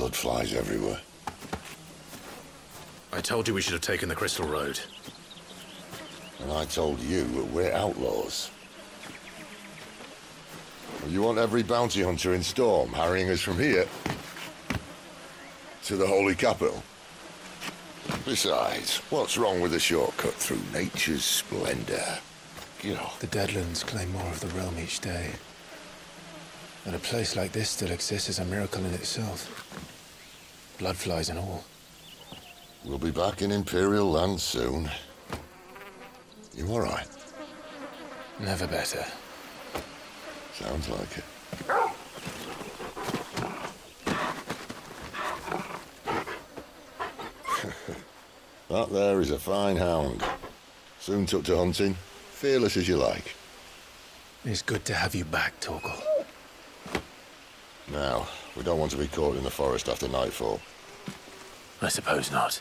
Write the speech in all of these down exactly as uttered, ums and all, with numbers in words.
blood flies everywhere. I told you we should have taken the Crystal Road. And I told you that we're outlaws. Well, you want every bounty hunter in Storm harrying us from here to the Holy Capital? Besides, what's wrong with a shortcut through nature's splendor? You know. The Deadlands claim more of the realm each day. And a place like this still exists is a miracle in itself. Bloodflies and all. We'll be back in Imperial land soon. You all right? Never better. Sounds like it. That there is a fine hound. Soon took to hunting. Fearless as you like. It's good to have you back, Torgal. Now, we don't want to be caught in the forest after nightfall. I suppose not.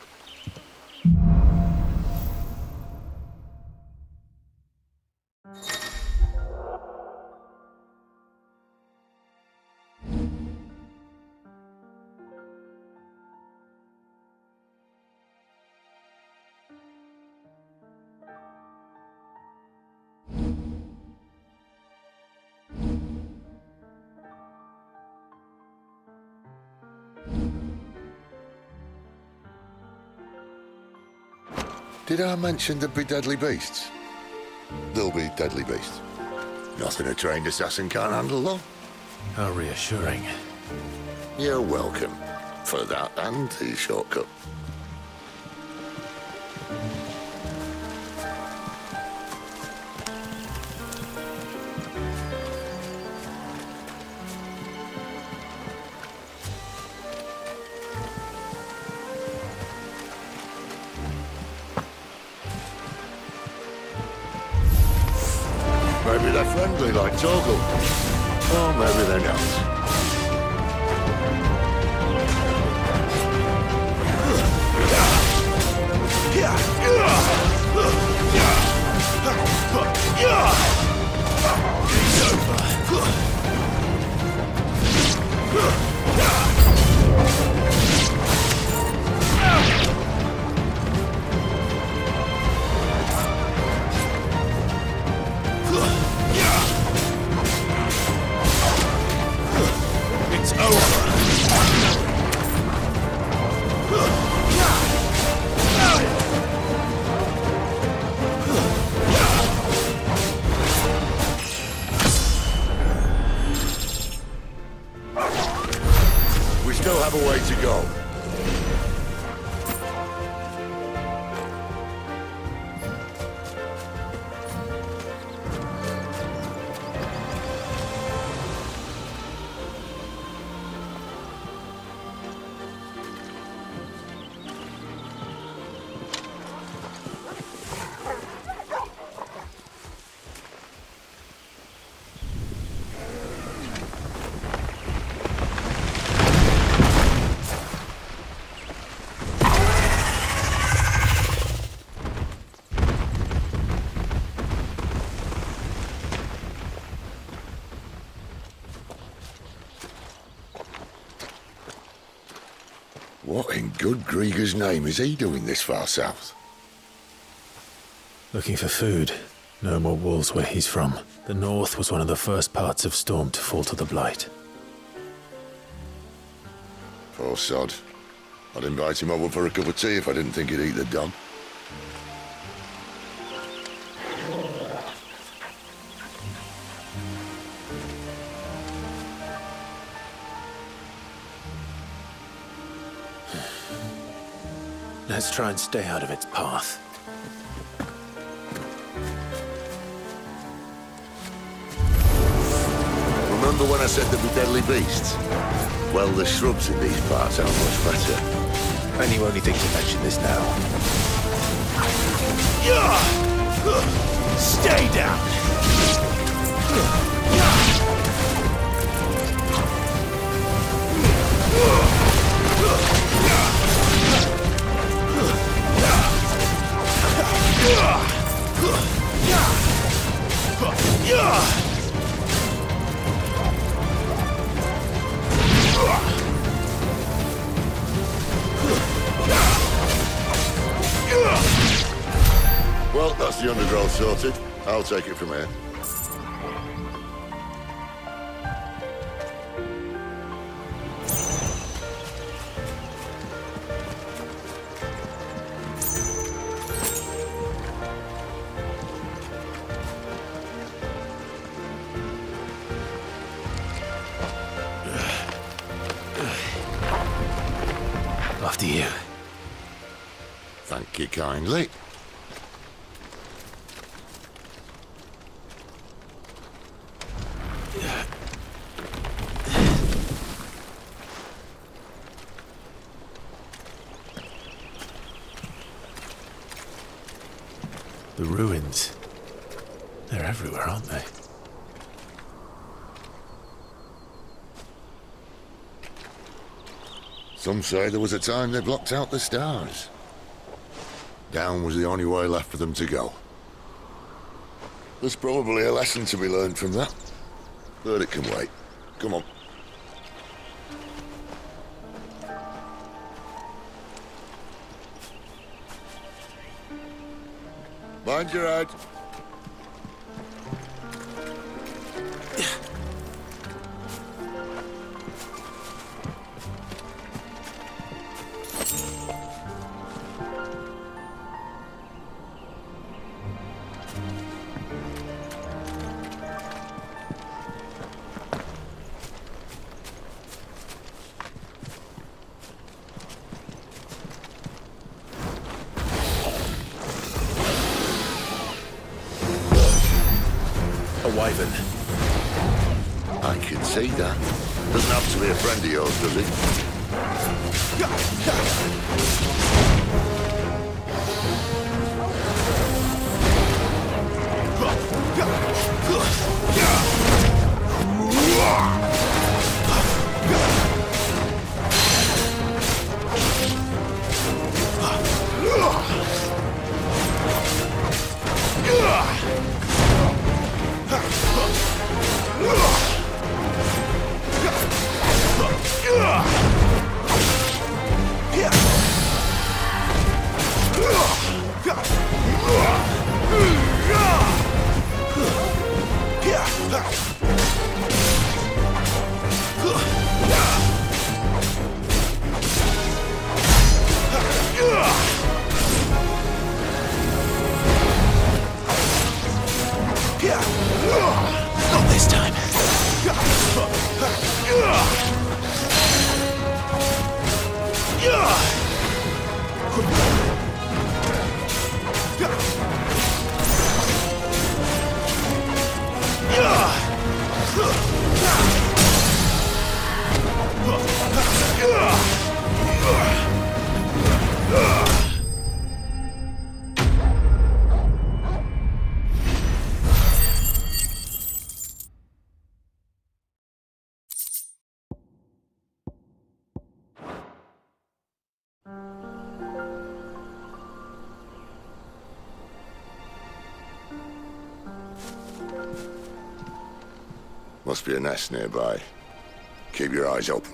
Did I mention there'd be deadly beasts? There'll be deadly beasts. Nothing a trained assassin can't handle, though. How reassuring. You're welcome. For that and the shortcut. Maybe they're friendly like Torgal. Or maybe they're not. It's over. We still have a way to go. What in good Grieger's name is he doing this far south? Looking for food. No more wolves where he's from. The north was one of the first parts of Storm to fall to the Blight. Poor sod. I'd invite him over for a cup of tea if I didn't think he'd eat the dog. Let's try and stay out of its path. Remember when I said there'd be deadly beasts? Well, the shrubs in these parts are much better. And you only think to mention this now. Stay down! Once the undergrowth's sorted, I'll take it from here. After you. Thank you kindly. The ruins. They're everywhere, aren't they? Some say there was a time they blocked out the stars. Down was the only way left for them to go. There's probably a lesson to be learned from that. But it can wait. Come on. Mind your head. Wyvern. I can see that. Doesn't have to be a friend of yours, does it? Not this time. Must be a nest nearby. Keep your eyes open.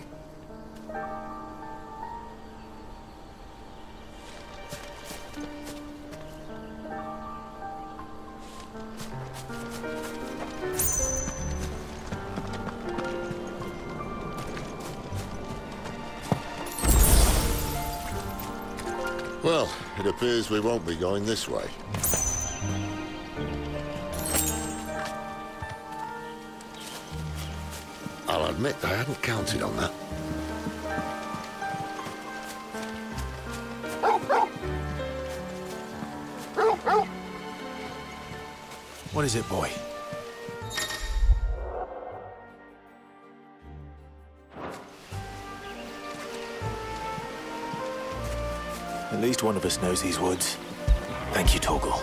Well, it appears we won't be going this way. I'll admit I hadn't counted on that. What is it, boy? At least one of us knows these woods. Thank you, Torgal.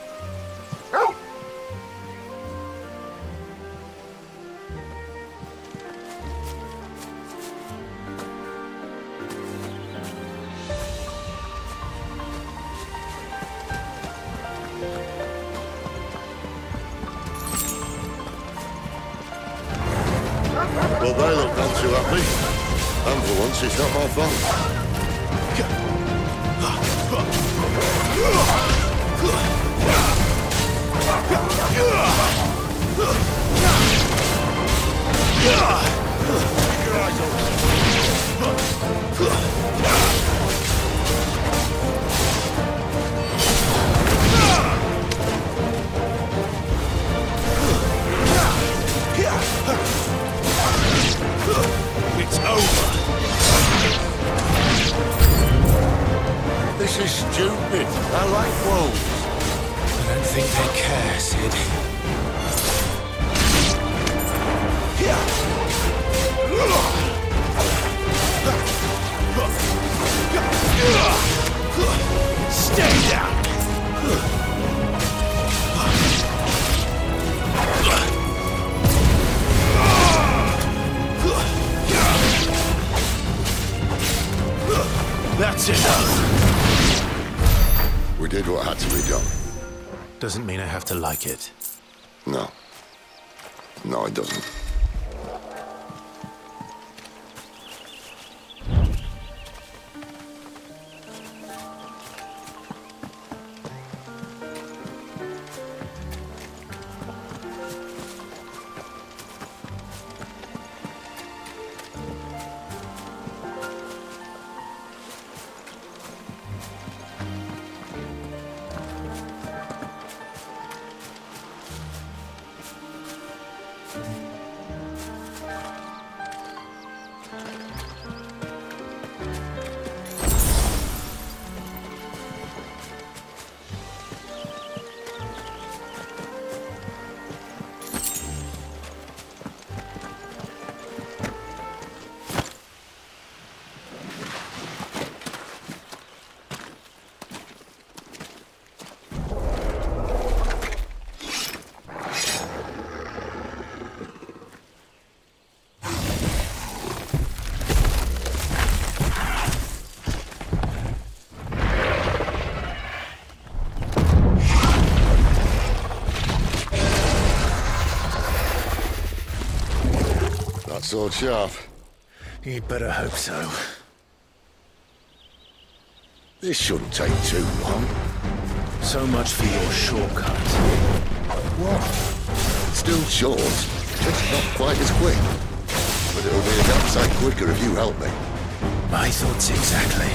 Well, they look none too happy. And for once, it's not my fault. Ugh. It's over. This is stupid. I like wolves. I don't think they care, Sid. Stay down. That's enough. We did what had to be done. Doesn't mean I have to like it. No. No, it doesn't. Sword sharp. You'd better hope so. This shouldn't take too long. So much for your shortcut. What? It's still short. Just not quite as quick. But it'll be a damn sight quicker if you help me. My thoughts exactly.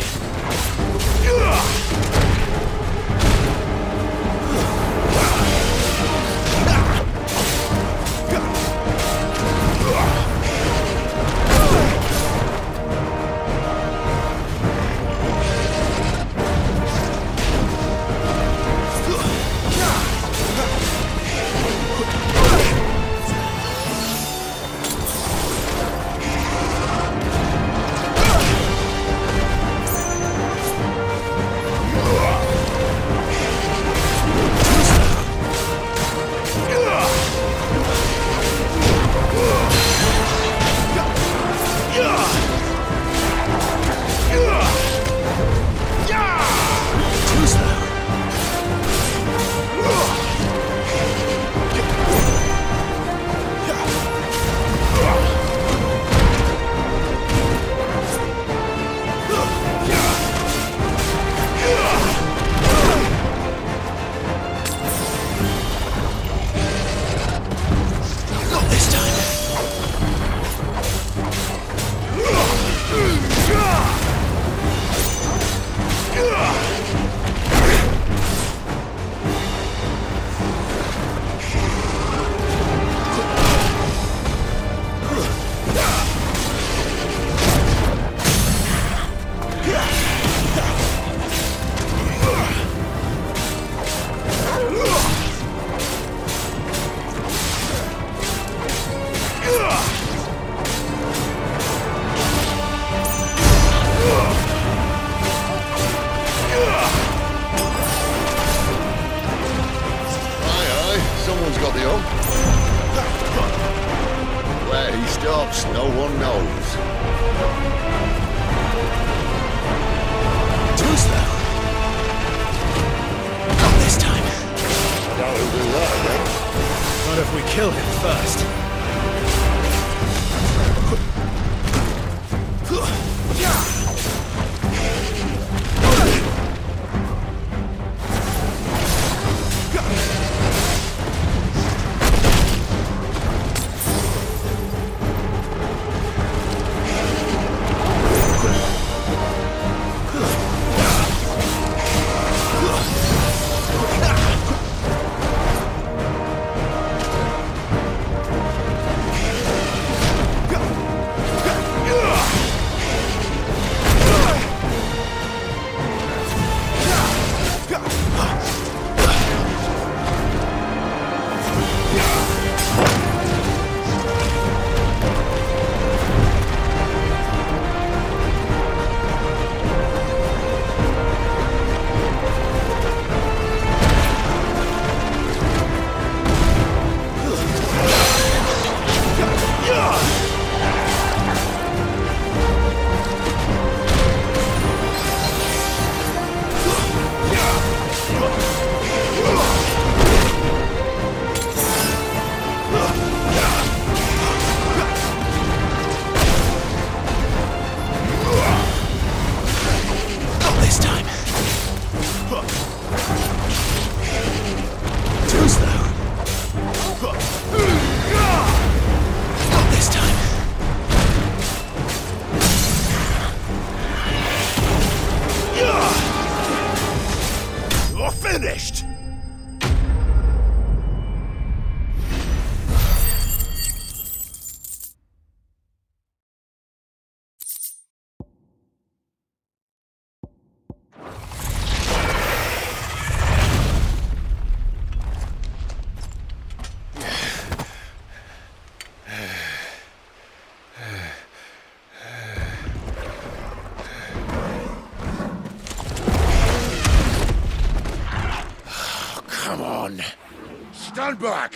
Stand back!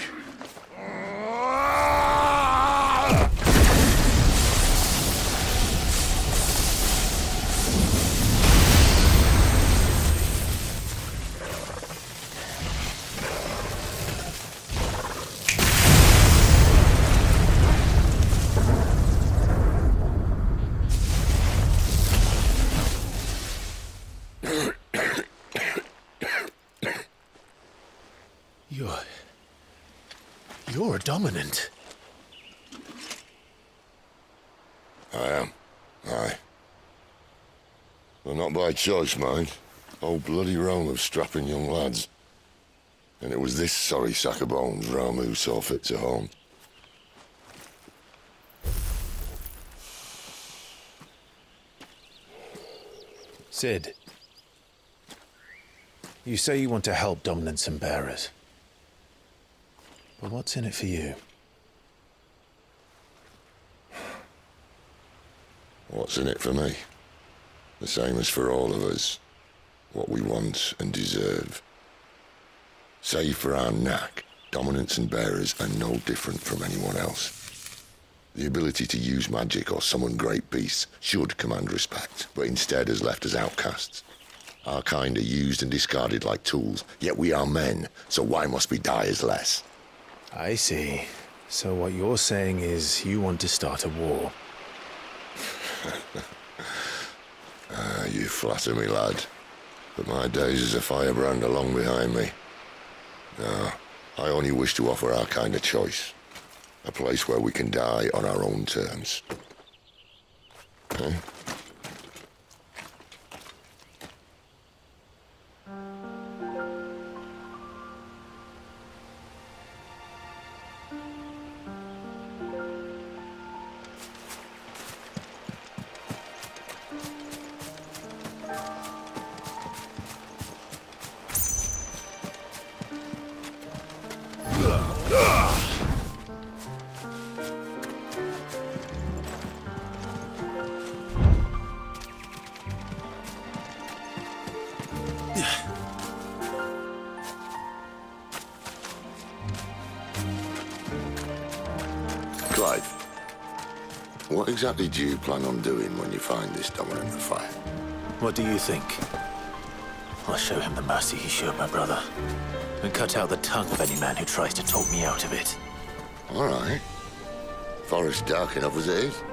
You're... You're a dominant. I am. Aye. Well, not by choice, mind. Whole bloody realm of strapping young lads. And it was this sorry sack of bones Ramu saw fit to home. Cid, you say you want to help dominants and bearers. But what's in it for you? What's in it for me? The same as for all of us. What we want and deserve. Save for our knack, dominants and bearers are no different from anyone else. The ability to use magic or summon great beasts should command respect, but instead has left us outcasts. Our kind are used and discarded like tools, yet we are men, so why must we die as less? I see. So what you're saying is you want to start a war. Ah, you flatter me, lad. But my days as a firebrand are long behind me. No, I only wish to offer our kind a choice. A place where we can die on our own terms. Okay? Clive, what exactly do you plan on doing when you find this dominant of fire? What do you think? I'll show him the mercy he showed my brother, and cut out the tongue of any man who tries to talk me out of it. All right. Forest dark enough as it is.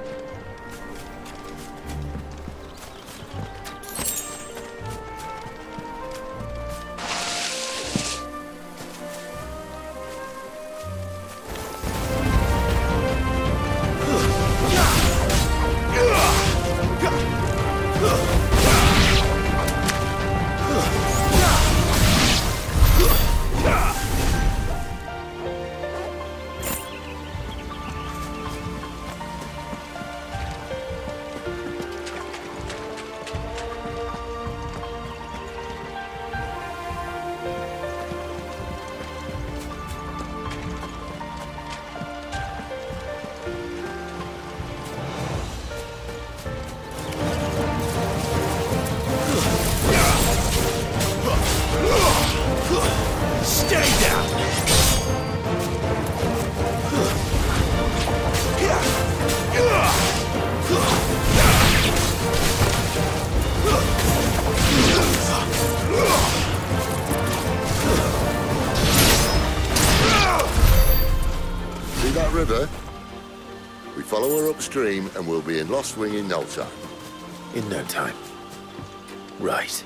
lower upstream and we'll be in Lost Wing in no time. In no time. Right.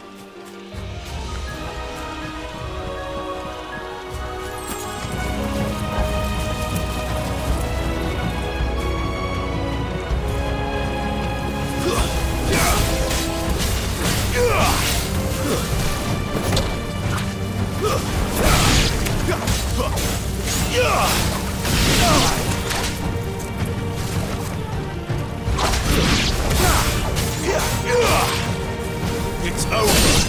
It's over.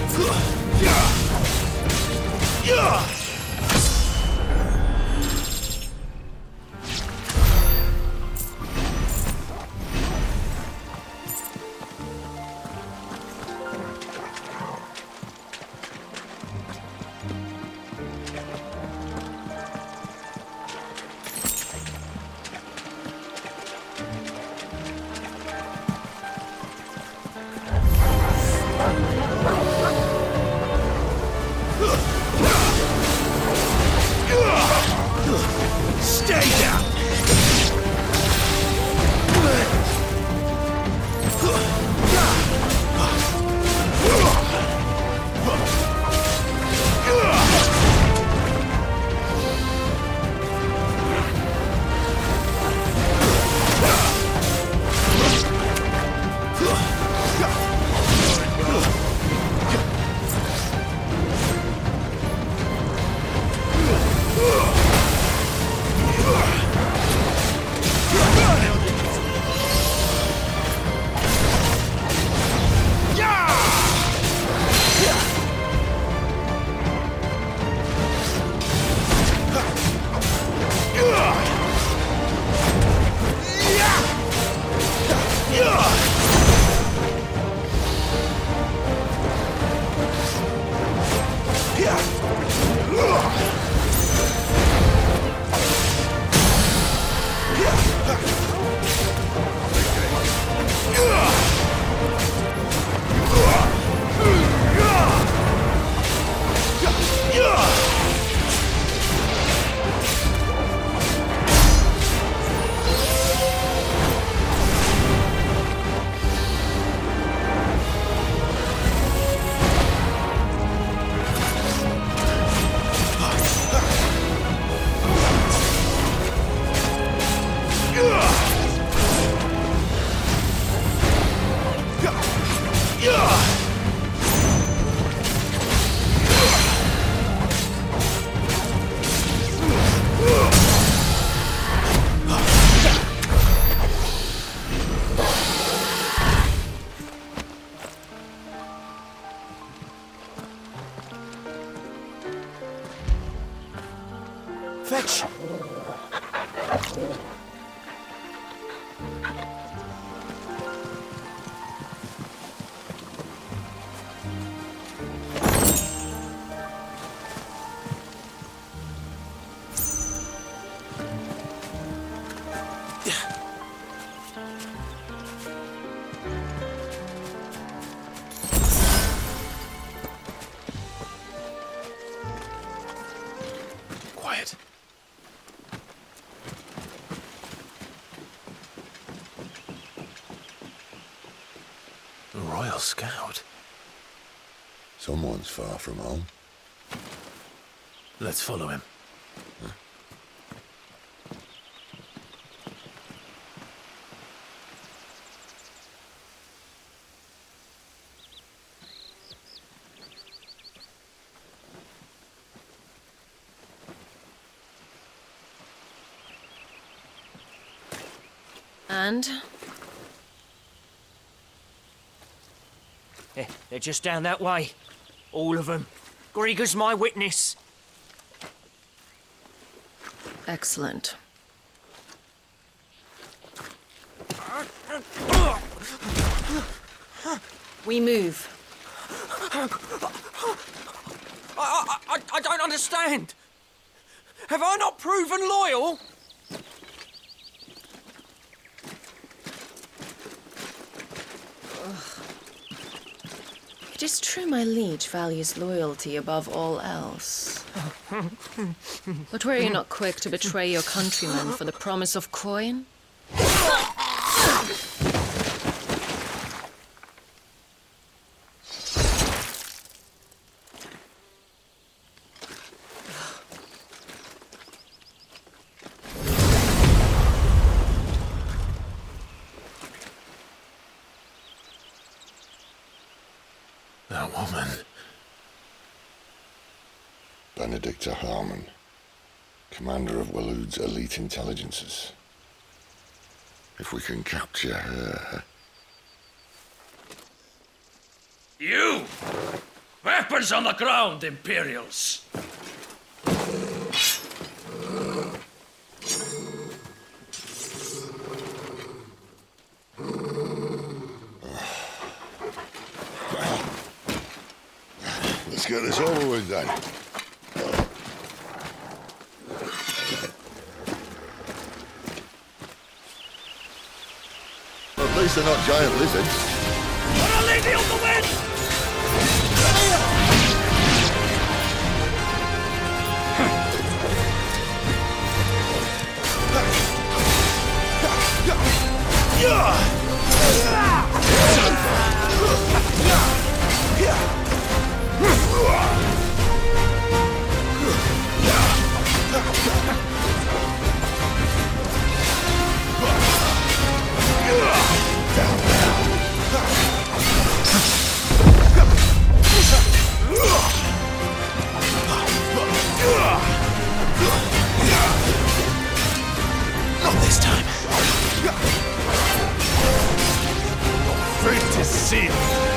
Stay down! Fetch! Quiet. A Royal Scout. Someone's far from home. Let's follow him. And? Eh, they're just down that way. All of them. Grieger's my witness. Excellent. We move. I, I, I, I don't understand. Have I not proven loyal? It is true my liege values loyalty above all else. But were you not quick to betray your countrymen for the promise of coin? That woman. Benedicta Harmon, commander of Waloed's elite intelligences. If we can capture her... You! Weapons on the ground, Imperials! Let's get this over with then. At least they're not giant lizards. What a lady on the wind! Not this time. Fate is sealed.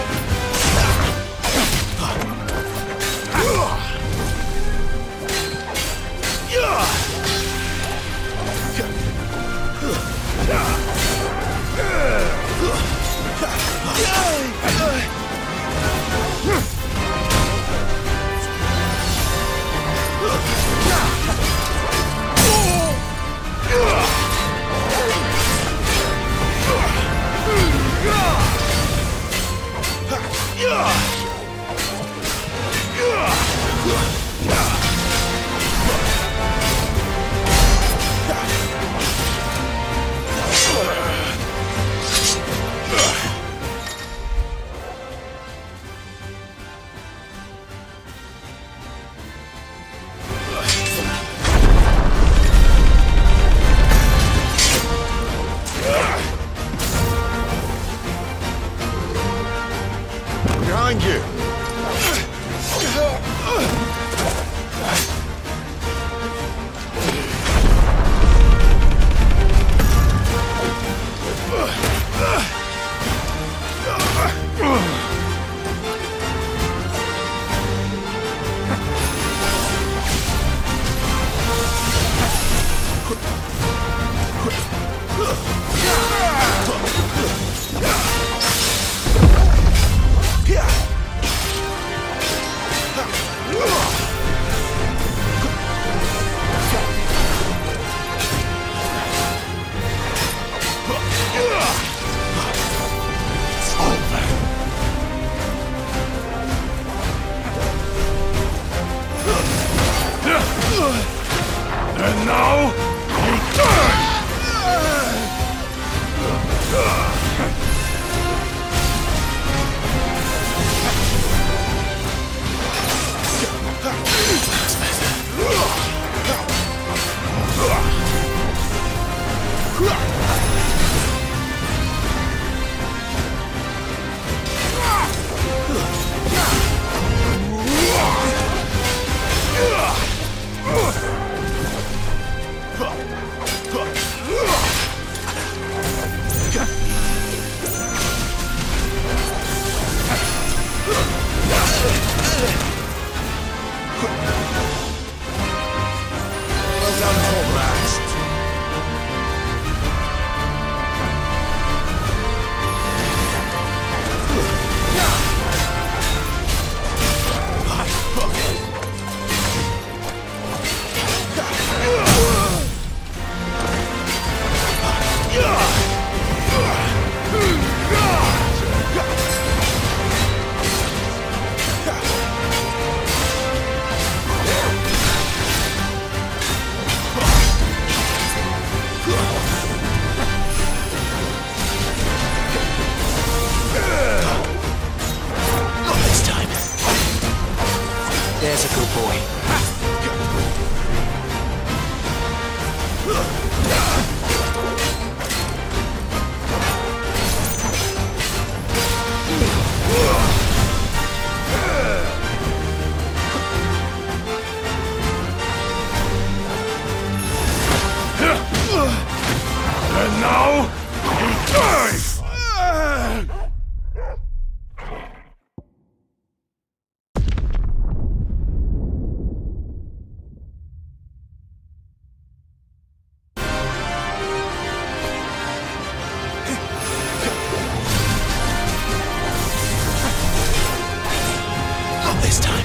Behind you! Yeah! There's a good boy. And now, you die! Not this time.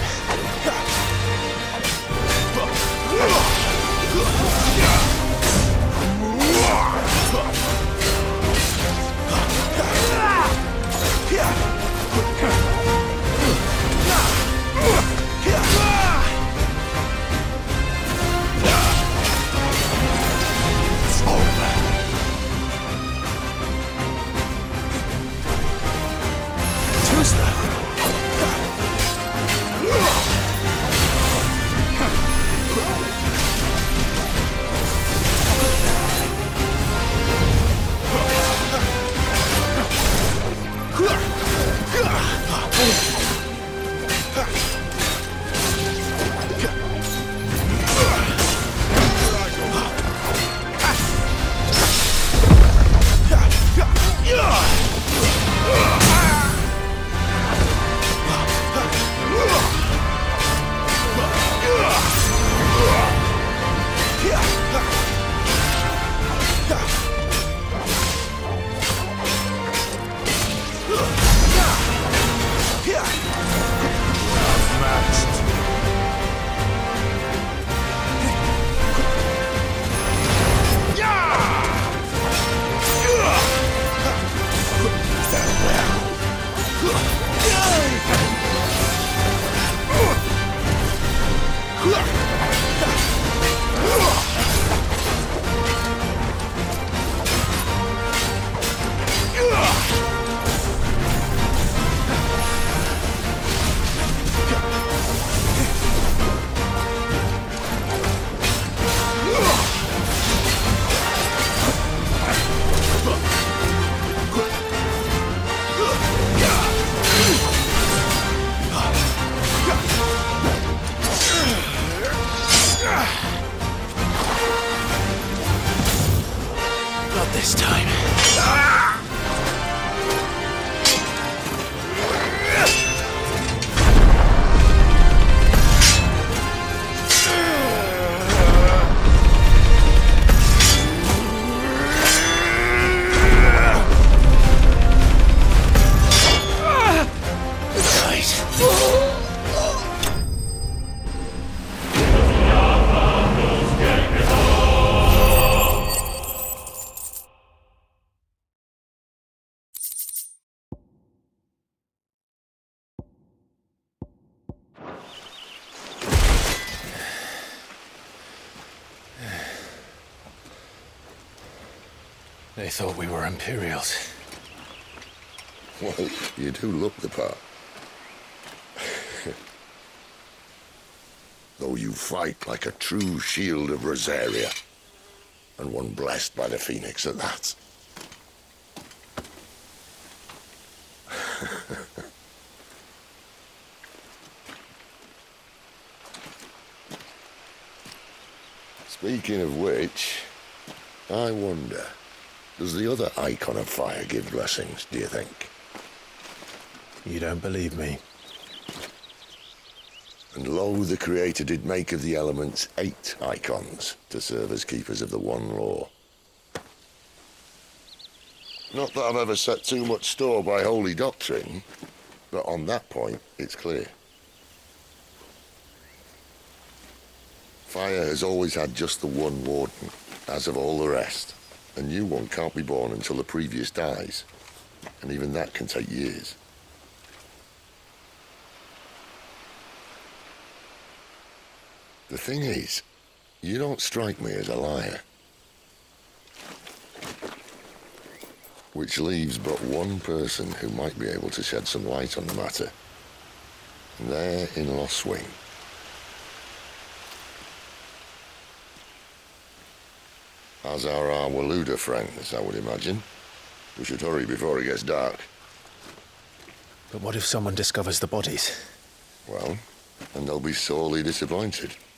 This time. They thought we were Imperials. Well, you do look the part. Though you fight like a true shield of Rosaria. And one blessed by the Phoenix at that. Speaking of which, I wonder, does the other icon of fire give blessings, do you think? You don't believe me? And lo, the Creator did make of the elements eight icons to serve as keepers of the one law. Not that I've ever set too much store by holy doctrine, but on that point, it's clear. Fire has always had just the one warden, as of all the rest. A new one can't be born until the previous dies, and even that can take years. The thing is, you don't strike me as a liar. Which leaves but one person who might be able to shed some light on the matter. And there in Lostwing, As are our Waluda friends, I would imagine. We should hurry before it gets dark. But what if someone discovers the bodies? Well, then they'll be sorely disappointed.